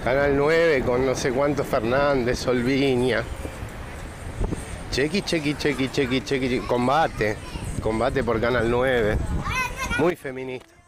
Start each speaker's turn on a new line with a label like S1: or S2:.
S1: Canal 9 con no sé cuántos Fernández, Solviña. Chequi. Combate por Canal 9. Muy feminista.